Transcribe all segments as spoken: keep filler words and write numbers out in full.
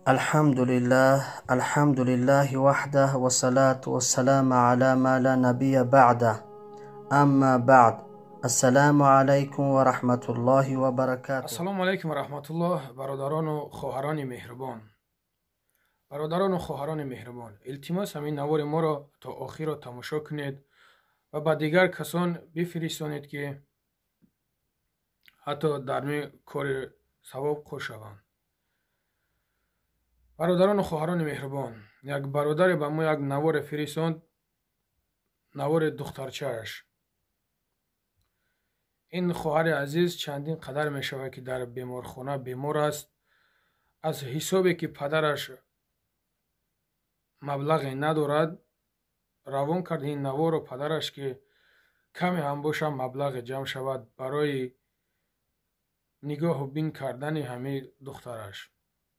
الحمد لله الحمد لله وحده والصلاة والسلام على ما لا نبي بعده اما بعد السلام علیکم و رحمت الله و برکاته. السلام علیکم و رحمت الله. برادران و خواهران مهربان برادران و خواهران مهربان التماس همین نوار ما را تا آخر را تماشا کنید و با دیگر کسان بفرستانید که حتی در می کار ثواب خوش شوند. برادران و خواهران مهربان، یک برادر به ما یک نوار فرستاند، نوار دخترچه‌اش. این خواهر عزیز چندین قدر می شود که در بیمارخانه بیمار است. از حسابی که پدرش مبلغی ندارد روان کرد این نوار و پدرش که کمی هم باشه مبلغ جمع شود برای نگاه و بین کردن همه دخترش.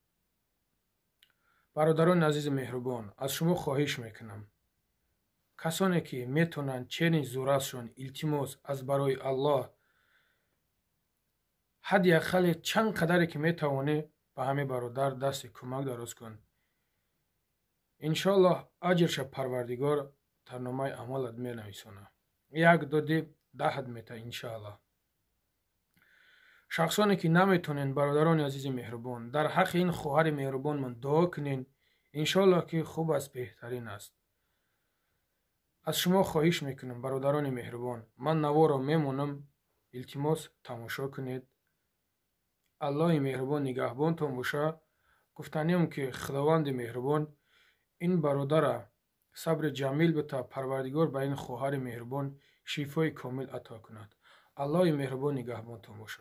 برادران عزیز مهربان، از شما خواهش میکنم کسانی که میتونن چنین ضرورتشون التماس از برای الله حد اقل چند قدری که میتوانی به همه برادر دست کمک دراز کن. انشالله اجرش پروردگار در نامه اعمالت می نویسونه. یک دو دی دهد میته انشالله. شخصانی که نمیتونین برادران عزیز مهربان در حق این خواهر مهربان من دعا کنین، انشالله که خوب است، بهترین است. از شما خواهش میکنم برادران مهربان، من نوار را میمونم، التماس تماشا کنید. الله مهربان نگهبانتان باشه. گفتنیم که خداوند مهربان این برادر صبر جمیل بتا، پروردگار به این خواهر مهربان شفای کامل عطا کند. الله مهربان نگهبانتان باشه.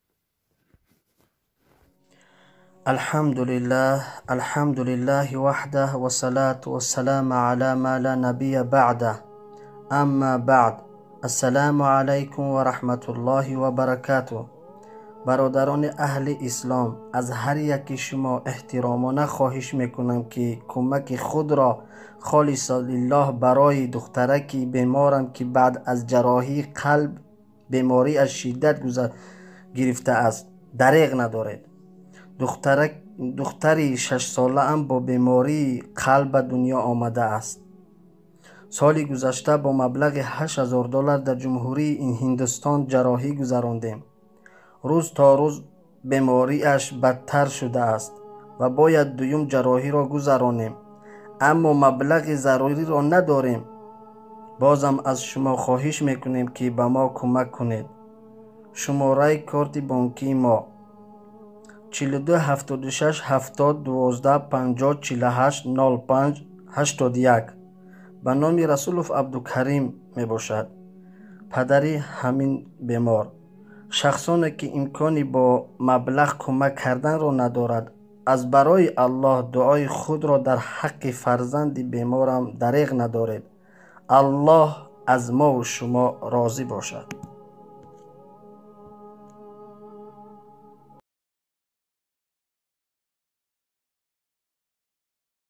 الحمد لله الحمد لله وحده والصلاة والسلام على ما لا نبي بعده اما بعد السلام علیکم و رحمت الله و برکاته. برادران اهل اسلام، از هر یکی شما احترامانه خواهش میکنم که کمک خود را خالص لله برای دخترکی بیمارم که بعد از جراحی قلب بیماری از شدت گذر گرفته است دریغ ندارید. دخترک دختری شش ساله ام با بیماری قلب به دنیا آمده است. سال گذشته با مبلغ هشت هزار دلار در جمهوری این هندوستان جراحی گذراندیم. روز تا روز بیماریش بدتر شده است و باید دویم جراحی را گذرانیم، اما مبلغ ضروری را نداریم. بازم از شما خواهش میکنیم که به ما کمک کنید. شماره کارت بانکی ما چهل و دو هفتاد و شش هفتاد دوازده پنجاه چهل و هشت نود و پنج هشتاد و یک به نام رسولوف عبدالکریم می باشد، پدری همین بیمار. شخصانی که امکانی با مبلغ کمک کردن را ندارد، از برای الله دعای خود را در حق فرزند بیمارم دریغ ندارید. الله از ما و شما راضی باشد.